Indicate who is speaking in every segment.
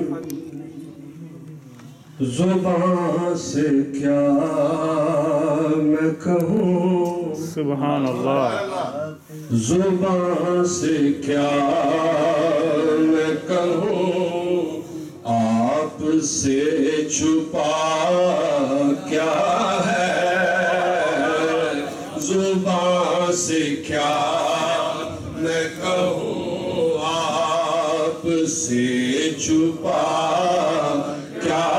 Speaker 1: زبان سے کیا میں کہوں
Speaker 2: سبحان اللہ
Speaker 1: زبان سے کیا میں کہوں آپ سے چھپا کیا ہے زبان سے کیا میں کہوں آپ سے چھپا کیا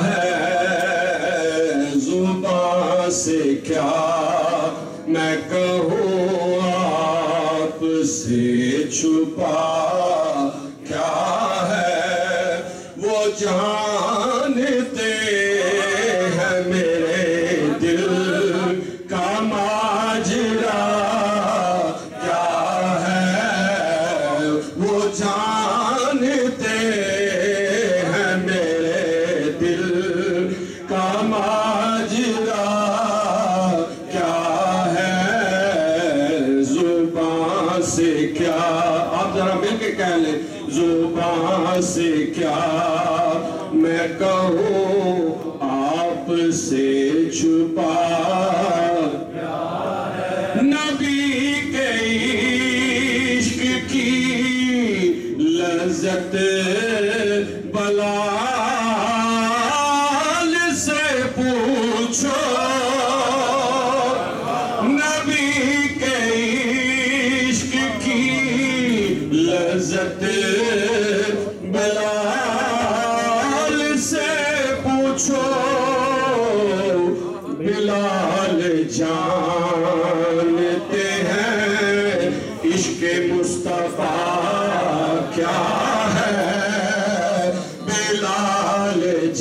Speaker 1: زبان سے کیا میں کہوں آپ سے چھپا کیا ہے وہ جانتے ہیں میرے دل کا ماجرا کیا ہے وہ جانتے ہیں میرے دل کا ماجرا کیا ہے زبان سے کیا آپ ذرا مل کے کہہ لیں زبان سے کیا میں کہوں آپ سے چھپا کیا ہے نبی کے عشق کی لذت بلال سے پوچھو نبی کے عشق کی لذت بلال سے پوچھو بلال جانتے ہیں عشق مصطفیٰ کیا ہے بلال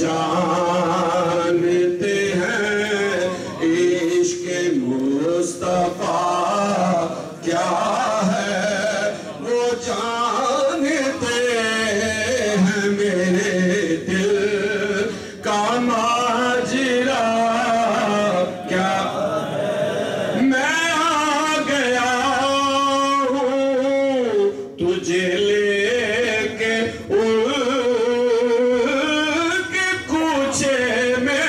Speaker 1: جانتے ہیں عشق مصطفیٰ کیا ہے وہ جانتے ہیں میرے دل کا ماجرا کیا ہے میں آ گیا ہوں تجھے لے کے ان کے کوچے میں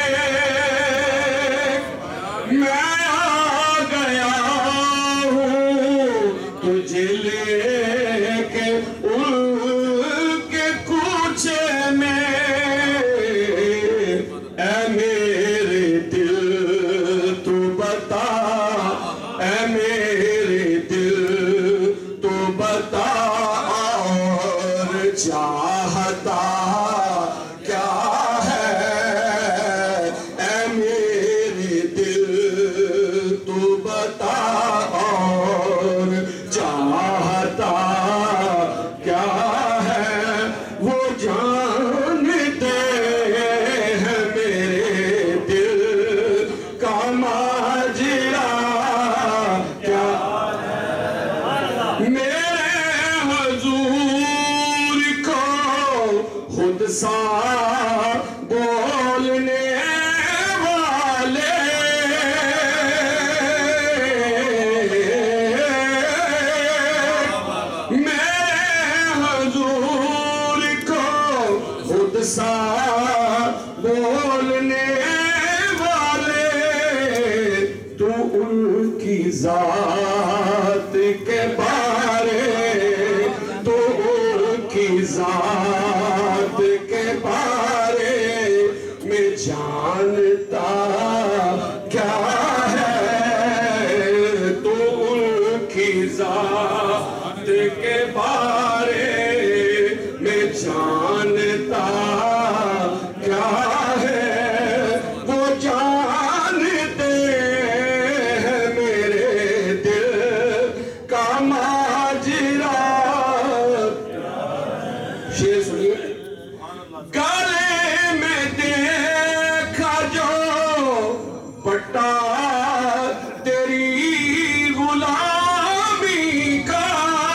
Speaker 1: آ گیا ہوں تجھے لے کے ان کے کوچے میں اے میرے دل تو بتا اے میرے دل تو بتا اور چاہتا کیا ہے اے میرے دل تو بتا اور چاہتا کیا ہے وہ جانتے ہیں میرے دل کا ماجرا کیا ہے میرے حضور کو خود سا بولنے والے میرے حضور کو خود سا بولنے والے تو ان کی ذات کے بارے تو ان کی ذات کے بارے میں جانتا کیا ہے تو ان کی ذات کے بارے میں جانتا کیا ہے وہ جانتے ہیں میرے دل کا ماجرا شیر سنیے گالے میں دیکھا جو پٹا تیری غلامی کا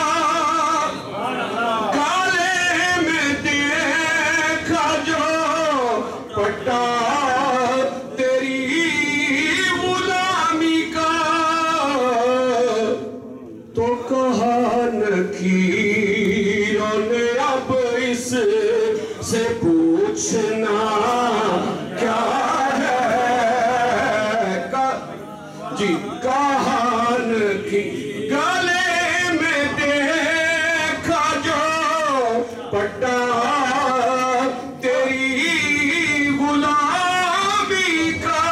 Speaker 1: گالے میں دیکھا جو پٹا تیری غلامی کا تو کہا نکیروں نے اب اس سے پوچھنا کیا ہے جی کہان کی گلے میں دیکھا جو پٹا تیری غلامی کا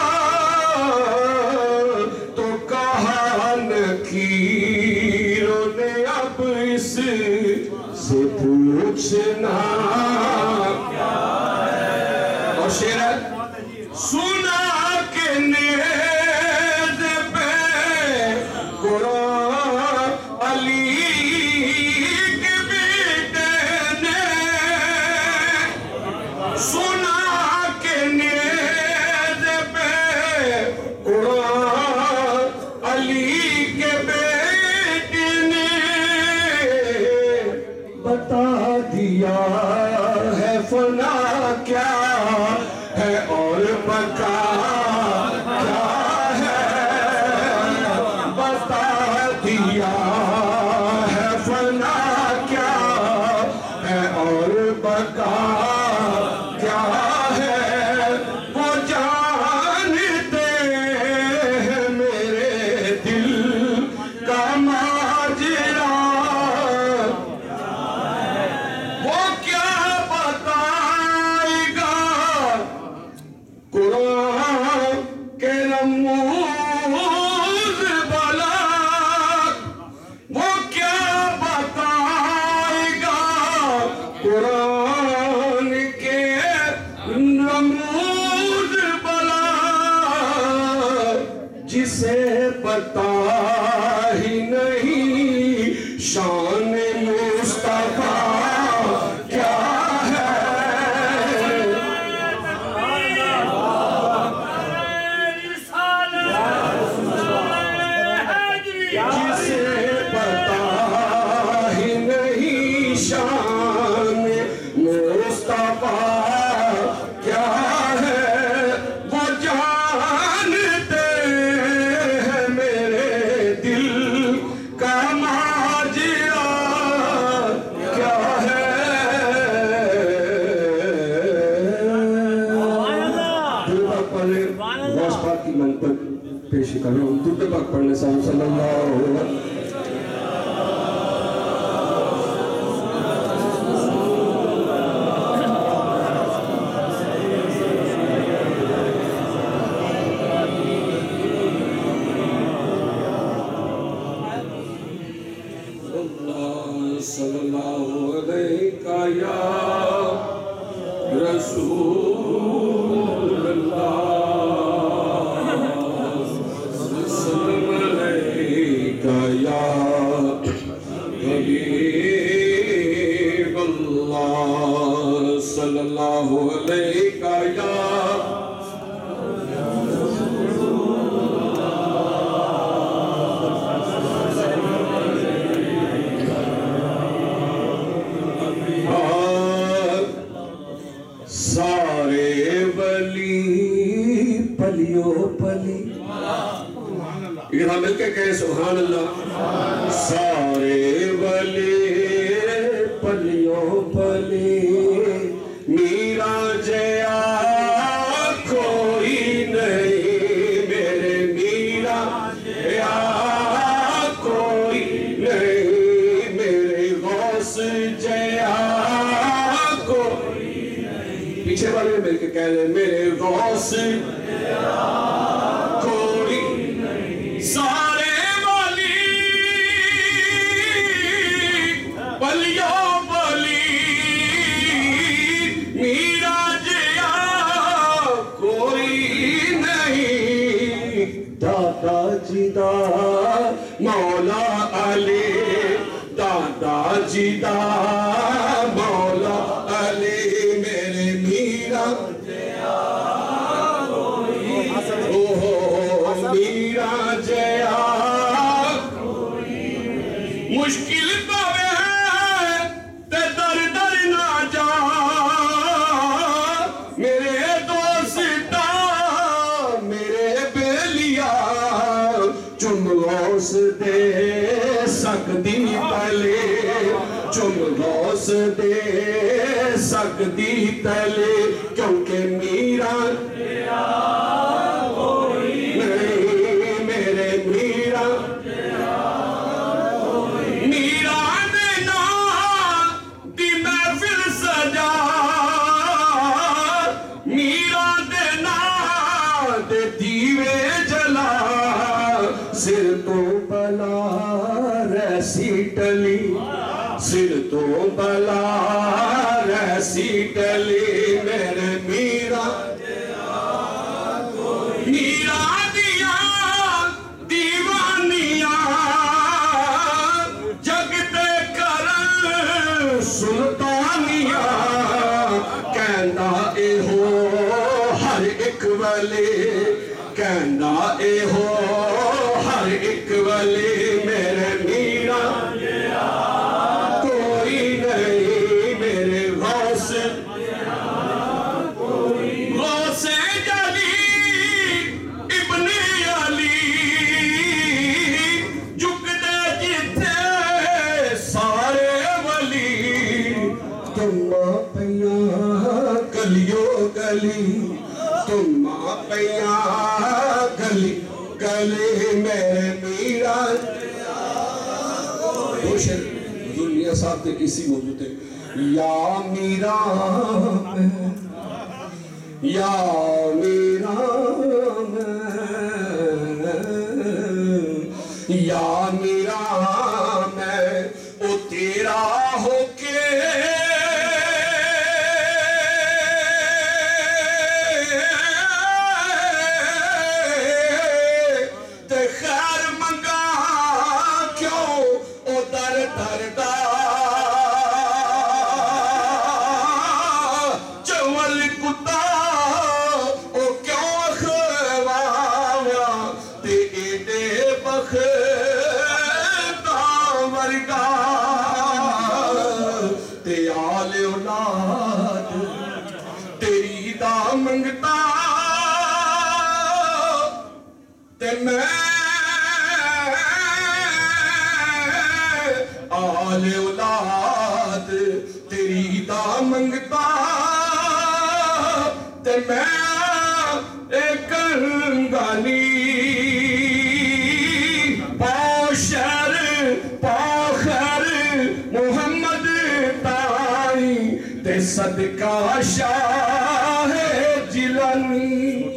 Speaker 1: تو کہان کی رونے اب اس سے پوچھنا کیا ہے اور شعر ہے سنا کے نیز پہ قرآن علی کے بیٹے نے سنا کے نیز پہ قرآن علی کے بیٹے نے بتا دیا ہے فنا کیا ہے اور بقا کیا ہے بتا دیا ہے فنا کیا ہے اور بقا کیا ہے وہ جانتے ہیں میرے دل کا ماجرا وہ کیا بتائے گا قرآن کے رموز بلا وہ کیا بتائے گا قرآن کے رموز بلا جسے پتا ہی نہیں شان مصطفیٰ کیا ہے جسے پتا ہی نہیں شان مصطفیٰ کیا ہے وہ جانتے ہیں میرے دل کا ماجرا کیا ہے درود پاک پڑھنے غوث پاک کی منقبت پیش کر رہا ہوں درود پاک پڑھنے صلی اللہ علیہ وسلم صلی اللہ علیہ یا رسول اللہ صلی علیہ یا حبیب اللہ صلی اللہ علیہ یا سارے ولی پلیوں پلی یہ مل کے کہے سبحان اللہ سارے ولی پلیوں پلی میرا جیا کوئی نہیں میرے میرا جیا کوئی نہیں میرے غوث جیا پیچھے والے مل کے کہہ رہے میرے غوث کوئی سارے والی پلیوں پلی میرا جیا کوئی نہیں دادا جی دا مولا علی دادا جی دا مولا علی میرے میرا میرا جیا مشکل پاوے تے در در نہ جا میرے دوستا میرے بیلیا چم غوث دے سکدی پلے چم غوث دے سکتی تلے کیونکہ میرا نہیں میرے میرا میرا دینا دی محفل سجا میرا دینا دے دیوے جلا سر تو بلا ریسی ٹلی سر تو بلا ریسی ٹلی میرے میرا میرا دیا دیوانیاں جگتے کرن سلطانیاں کہندا اے ہو ہر ایک ولی کہندا اے ہو ہر ایک ولی میرے میرا کوئی نہیں میرے غوث غوث جلی ابن علی جھکدے جتھے سارے ولی تم پیاں گلیو گلی تم پیاں گلی گلی میرے میرا حضور میاں صاحب تے اسی موضوع تے یا میرا میں یا میرا میں یا میرا میں او تیرا ہو کے تے خیر منگا کیوں او در در دا چول کتا او کیوں خوایا تے ایڈے بختا ورگا تے آل اولاد تیری دا منگتا تے میں آل اولاد تیری دا منگتا تے میں ایک گانی پاشر پاخر محمد تائی تے صدقہ شاہ جیلانی